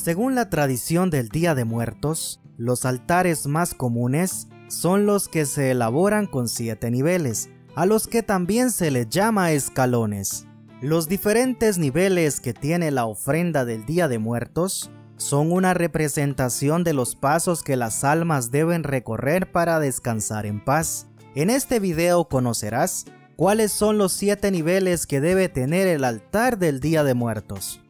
Según la tradición del Día de Muertos, los altares más comunes son los que se elaboran con 7 niveles, a los que también se les llama escalones. Los diferentes niveles que tiene la ofrenda del Día de Muertos son una representación de los pasos que las almas deben recorrer para descansar en paz. En este video conocerás cuáles son los 7 niveles que debe tener el altar del Día de Muertos.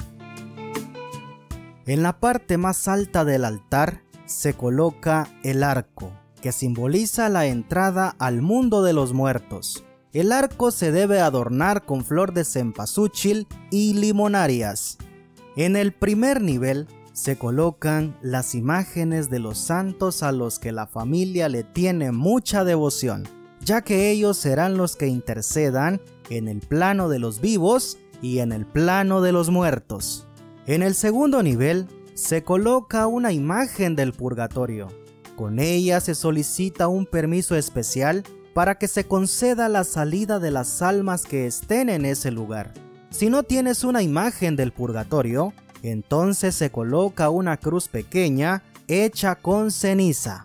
En la parte más alta del altar se coloca el arco, que simboliza la entrada al mundo de los muertos. El arco se debe adornar con flor de cempasúchil y limonarias. En el primer nivel se colocan las imágenes de los santos a los que la familia le tiene mucha devoción, ya que ellos serán los que intercedan en el plano de los vivos y en el plano de los muertos. En el segundo nivel se coloca una imagen del purgatorio. Con ella se solicita un permiso especial para que se conceda la salida de las almas que estén en ese lugar. Si no tienes una imagen del purgatorio, entonces se coloca una cruz pequeña hecha con ceniza.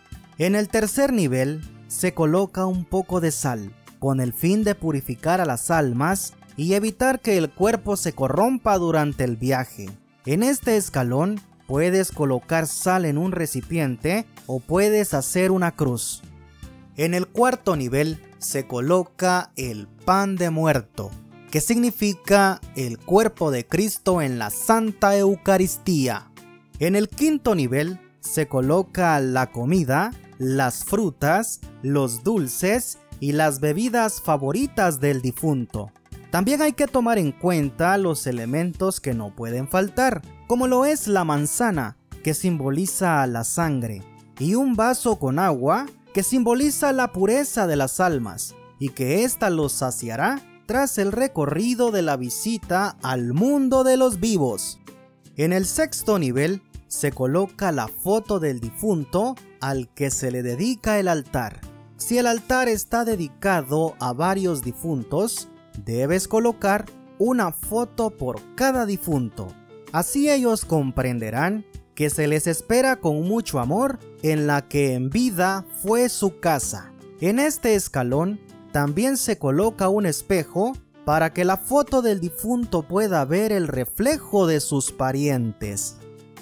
En el tercer nivel se coloca un poco de sal, con el fin de purificar a las almas y evitar que el cuerpo se corrompa durante el viaje. En este escalón puedes colocar sal en un recipiente o puedes hacer una cruz. En el cuarto nivel se coloca el pan de muerto, que significa el cuerpo de Cristo en la Santa Eucaristía. En el quinto nivel se coloca la comida, las frutas, los dulces y las bebidas favoritas del difunto. También hay que tomar en cuenta los elementos que no pueden faltar, como lo es la manzana, que simboliza la sangre, y un vaso con agua, que simboliza la pureza de las almas, y que ésta los saciará tras el recorrido de la visita al mundo de los vivos. En el sexto nivel se coloca la foto del difunto al que se le dedica el altar. Si el altar está dedicado a varios difuntos, debes colocar una foto por cada difunto. Así ellos comprenderán que se les espera con mucho amor en la que en vida fue su casa. En este escalón también se coloca un espejo para que la foto del difunto pueda ver el reflejo de sus parientes.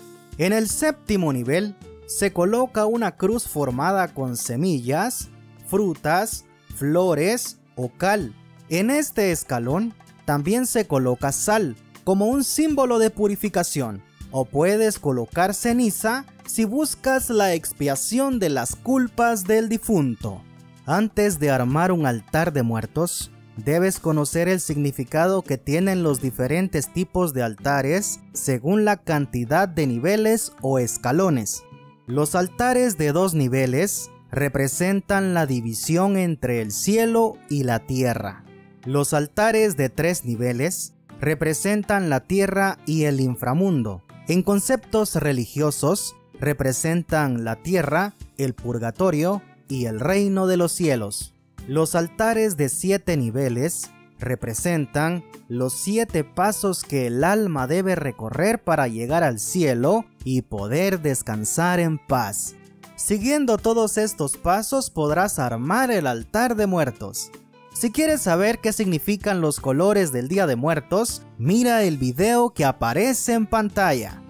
En el séptimo nivel se coloca una cruz formada con semillas, frutas, flores o cal. En este escalón también se coloca sal como un símbolo de purificación, o puedes colocar ceniza si buscas la expiación de las culpas del difunto. Antes de armar un altar de muertos, debes conocer el significado que tienen los diferentes tipos de altares según la cantidad de niveles o escalones. Los altares de 2 niveles representan la división entre el cielo y la tierra. Los altares de 3 niveles representan la tierra y el inframundo. En conceptos religiosos, representan la tierra, el purgatorio y el reino de los cielos. Los altares de 7 niveles representan los 7 pasos que el alma debe recorrer para llegar al cielo y poder descansar en paz. Siguiendo todos estos pasos podrás armar el altar de muertos. Si quieres saber qué significan los colores del Día de Muertos, mira el video que aparece en pantalla.